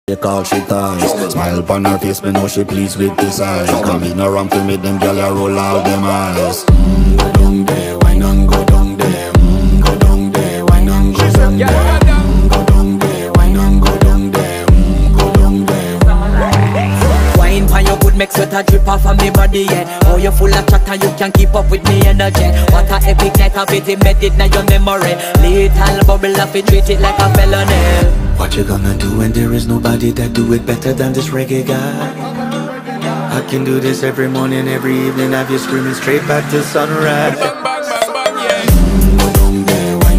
She call she ties. Smile upon her face, me know she pleased with this eyes. Come in around to make them gyal a roll out them eyes. Go down there, wine and go down there. Go down there, wine and go down there. Go down there, wine and go down there. Go down there. Wine pan your good make sweat a drip off of me body, yeah. Oh, you full of chat and you can keep up with me energy. What a epic night of it, embedded in your memory. Little bubble of it, treat it like a felony. What you gonna do when there is nobody that do it better than this reggae guy? I can do this every morning, every evening, have you screaming straight back to sunrise.